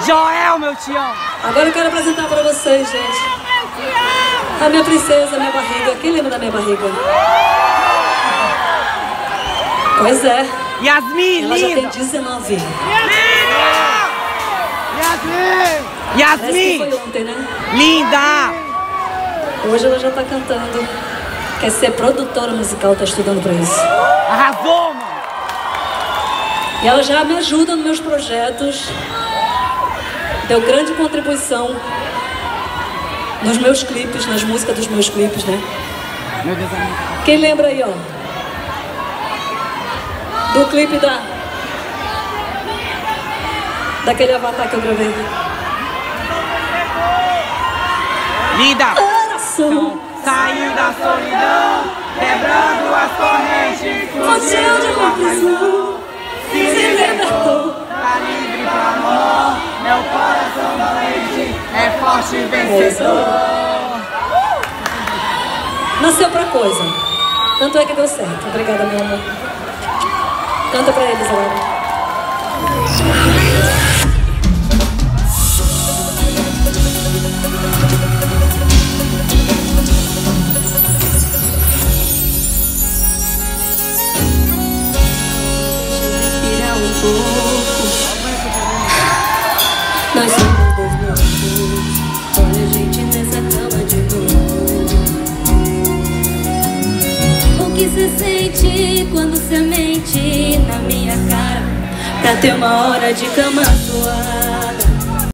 Joelma, eu te amo. Agora eu quero apresentar pra vocês, gente, a minha princesa, a minha barriga. Quem lembra da minha barriga? Pois é. Yasmin, ela linda. já tem 19. Yasmin! Parece que foi ontem, né? Linda! Hoje ela já tá cantando. Quer ser produtora musical, tá estudando pra isso. Arrasou, mano! E ela já me ajuda nos meus projetos. Deu grande contribuição nos meus clipes, nas músicas dos meus clipes, né? Meu Deus, amigo. Quem lembra aí, ó? Do clipe daquele avatar que eu gravei. Linda! Coração saiu da solidão, quebrando as correntes, fugiu de uma prisão, se libertou, tá livre do amor, meu coração doente é forte e vencedor. Nasceu pra coisa. Tanto é que deu certo. Obrigada, meu amor. Canta pra eles agora. Nós somos dois loucos. Olha a gente nessa cama de novo. O que cê sente quando cê mente na minha cara pra ter uma hora de cama suave?